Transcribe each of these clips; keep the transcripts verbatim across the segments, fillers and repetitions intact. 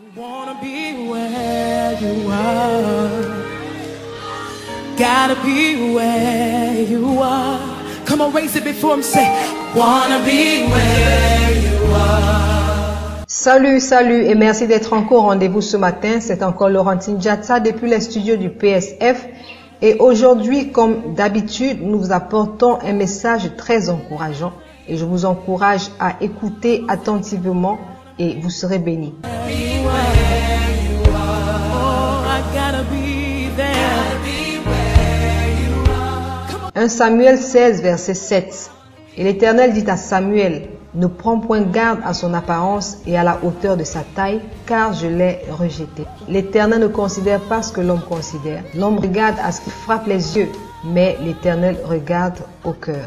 Wanna be where you are. Gotta be where you are. Come on, raise it before me, say, wanna be where you are. Salut, salut et merci d'être encore au rendez-vous ce matin. C'est encore Laurentine Djatsa depuis les studios du P S F. Et aujourd'hui, comme d'habitude, nous vous apportons un message très encourageant. Et je vous encourage à écouter attentivement et vous serez bénis. premier Samuel seize, verset sept. Et l'Éternel dit à Samuel, ne prends point garde à son apparence et à la hauteur de sa taille, car je l'ai rejeté. L'Éternel ne considère pas ce que l'homme considère. L'homme regarde à ce qui frappe les yeux, mais l'Éternel regarde au cœur.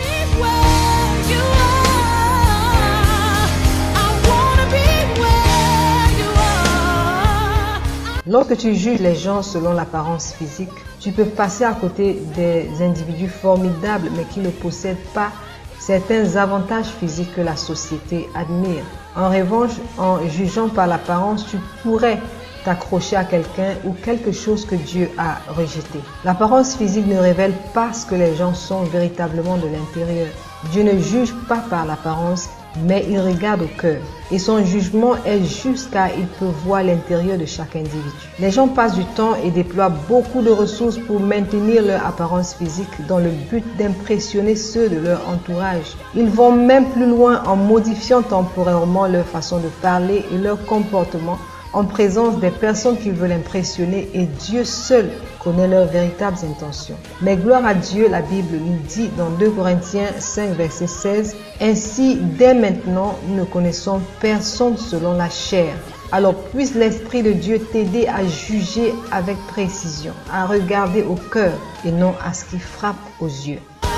Lorsque tu juges les gens selon l'apparence physique, tu peux passer à côté des individus formidables mais qui ne possèdent pas certains avantages physiques que la société admire. En revanche, en jugeant par l'apparence, tu pourrais t'accrocher à quelqu'un ou quelque chose que Dieu a rejeté. L'apparence physique ne révèle pas ce que les gens sont véritablement de l'intérieur. Dieu ne juge pas par l'apparence, mais il regarde au cœur. Et son jugement est juste car il peut voir l'intérieur de chaque individu. Les gens passent du temps et déploient beaucoup de ressources pour maintenir leur apparence physique dans le but d'impressionner ceux de leur entourage. Ils vont même plus loin en modifiant temporairement leur façon de parler et leur comportement en présence des personnes qu'ils veulent impressionner, et Dieu seul connaît leurs véritables intentions. Mais gloire à Dieu, la Bible nous dit dans deux Corinthiens cinq, verset seize, « Ainsi, dès maintenant, nous ne connaissons personne selon la chair. Alors puisse l'Esprit de Dieu t'aider à juger avec précision, à regarder au cœur et non à ce qui frappe aux yeux. »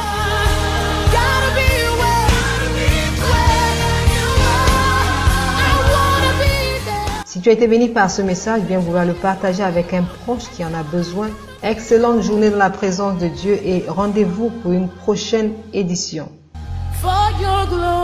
Si tu as été béni par ce message, viens vouloir le partager avec un proche qui en a besoin. Excellente journée dans la présence de Dieu et rendez-vous pour une prochaine édition. For your glory.